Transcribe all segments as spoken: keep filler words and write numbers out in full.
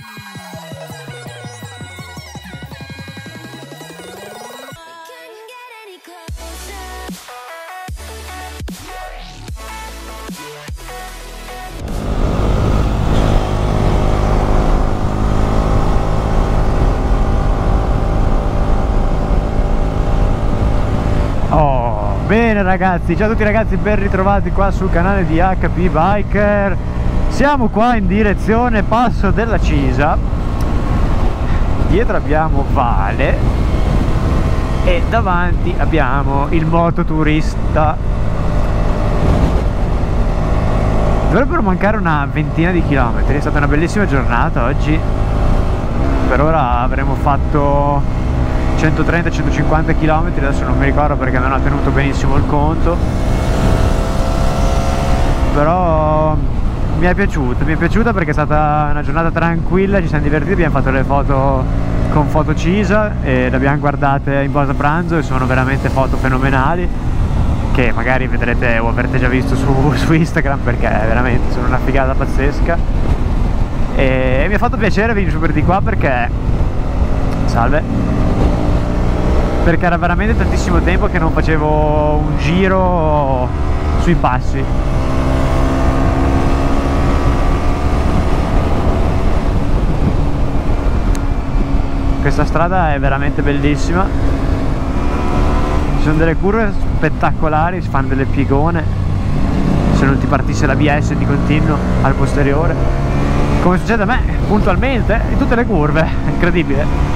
Bene ragazzi, ciao a tutti ragazzi, ben ritrovati qua sul canale di H P Biker. Siamo qua in direzione Passo della Cisa. Dietro abbiamo Vale e davanti abbiamo il mototurista. Dovrebbero mancare una ventina di chilometri. È stata una bellissima giornata oggi. Per ora avremo fatto centotrenta centocinquanta chilometri, adesso non mi ricordo perché non ho tenuto benissimo il conto, però mi è piaciuta, mi è piaciuta perché è stata una giornata tranquilla, ci siamo divertiti, abbiamo fatto le foto con Foto Cisa e le abbiamo guardate in pausa pranzo e sono veramente foto fenomenali che magari vedrete o avrete già visto su, su Instagram, perché veramente sono una figata pazzesca e mi ha fatto piacere venire su per di qua perché salve perché era veramente tantissimo tempo che non facevo un giro sui passi. Questa strada è veramente bellissima, ci sono delle curve spettacolari, si fanno delle piegone, se non ti partisse l'A B S di continuo al posteriore, come succede a me puntualmente in tutte le curve, è incredibile.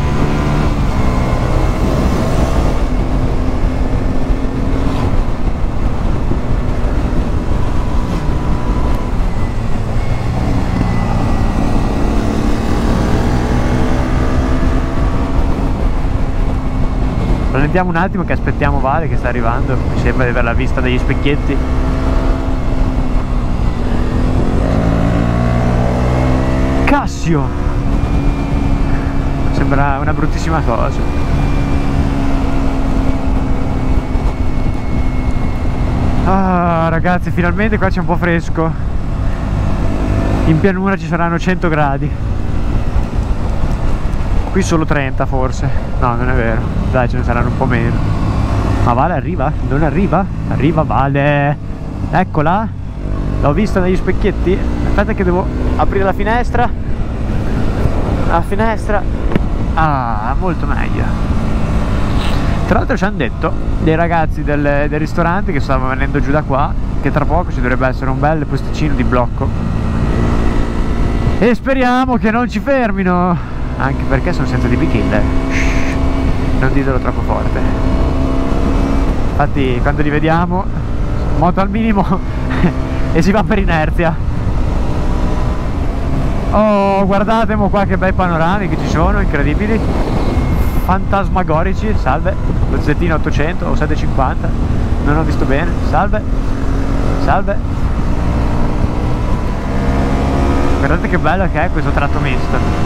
Rallentiamo un attimo che aspettiamo Vale che sta arrivando, mi sembra di averla vista dagli specchietti. Cassio! Sembra una bruttissima cosa. Ah ragazzi, finalmente qua c'è un po' fresco. In pianura ci saranno cento gradi. Qui solo trenta forse. No, non è vero. Dai, ce ne saranno un po' meno. Ma Vale arriva? Non arriva? Arriva Vale. Eccola. L'ho vista dagli specchietti. Aspetta che devo aprire la finestra. La finestra. Ah, molto meglio. Tra l'altro ci hanno detto dei ragazzi del, del ristorante che stavano venendo giù da qua che tra poco ci dovrebbe essere un bel posticino di blocco. E speriamo che non ci fermino. Anche perché sono senza D B kill. Non ditelo troppo forte. Infatti quando li vediamo moto al minimo e si va per inerzia. Oh, guardate mo qua che bei panorami che ci sono, incredibili, fantasmagorici. Salve, lo Zettino ottocento o settecentocinquanta, non ho visto bene. Salve, salve. Guardate che bello che è questo tratto misto.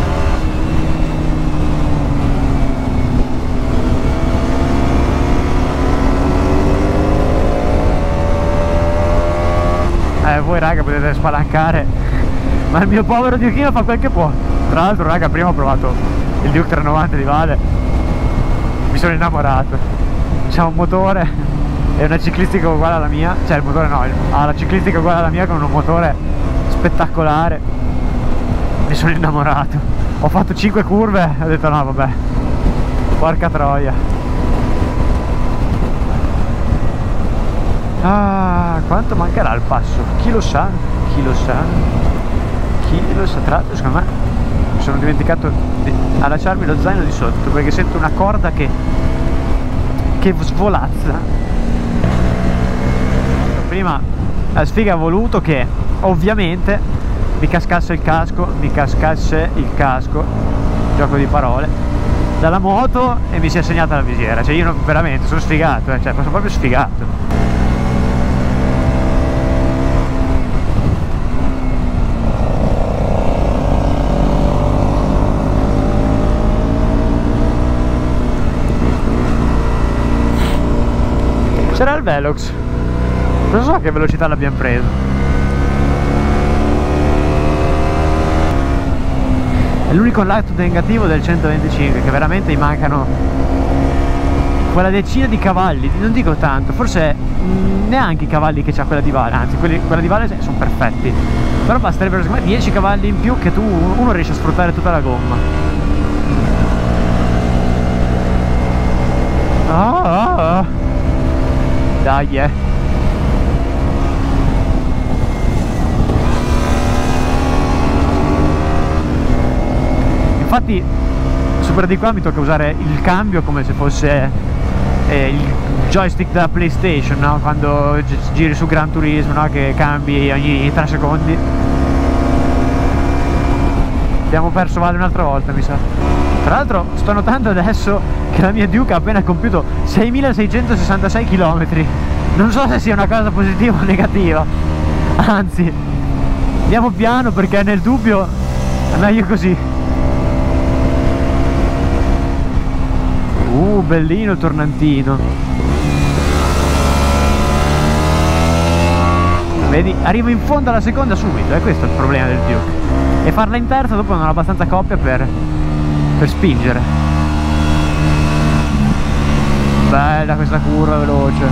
Eh, voi raga potete spalancare, ma il mio povero Dukeino fa quel che può. Tra l'altro raga, prima ho provato il Duke trecentonovanta di Vale, mi sono innamorato. C'ha un motore e una ciclistica uguale alla mia, cioè il motore no, ha la ciclistica uguale alla mia con un motore spettacolare. Mi sono innamorato. Ho fatto cinque curve e ho detto no vabbè, porca troia. Ah, quanto mancherà il passo? Chi lo sa? Chi lo sa? Chi lo sa? Tra l'altro secondo me mi sono dimenticato di allacciarmi lo zaino di sotto perché sento una corda che che svolazza. Prima la sfiga ha voluto che ovviamente mi cascasse il casco, mi cascasse il casco, gioco di parole, dalla moto e mi si è segnata la visiera. Cioè io non, veramente sono sfigato, eh? Cioè sono proprio sfigato. C'era il Velox, non so a che velocità l'abbiamo preso. l'unico lato negativo del centoventicinque, che veramente gli mancano quella decina di cavalli, non dico tanto, forse mh, neanche i cavalli che c'ha quella di Vale, anzi quelli, quella di Vale sono perfetti, però basterebbero secondo me dieci cavalli in più che tu uno riesce a sfruttare tutta la gomma. Ah, ah, ah. Dai, eh. Infatti sopra di qua mi tocca usare il cambio come se fosse eh, il joystick da PlayStation, no? Quando gi giri su Gran Turismo, no? Che cambi ogni tre secondi. Abbiamo perso Vale un'altra volta, mi sa. Tra l'altro sto notando adesso che la mia Duke ha appena compiuto seimilaseicentosessantasei chilometri. Non so se sia una cosa positiva o negativa, anzi andiamo piano perché nel dubbio è meglio così. Uh, bellino il tornantino. Vedi, arrivo in fondo alla seconda subito, e questo è il problema del Duke. E farla in terza dopo non ho abbastanza coppia per, per spingere. Bella questa curva veloce.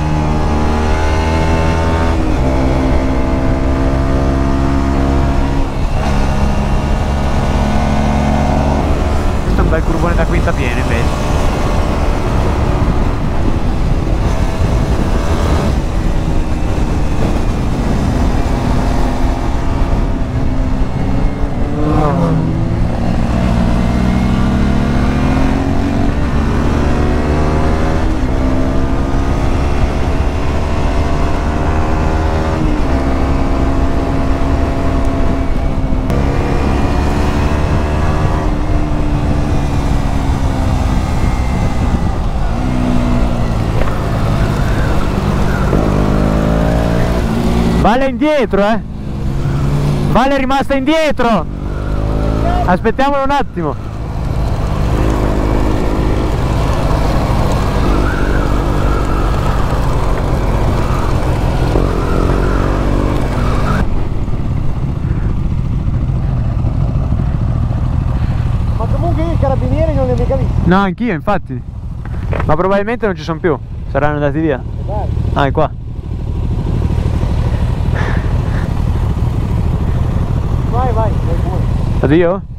Questo è un bel curvone da quinta piena invece. Vale indietro, eh! Vale è rimasta indietro! Aspettiamolo un attimo! Ma comunque io i carabinieri non li ho mica visti. No, anch'io infatti. Ma probabilmente non ci sono più. Saranno andati via. Ah, è qua. Vai, vai, vai pure. Addio?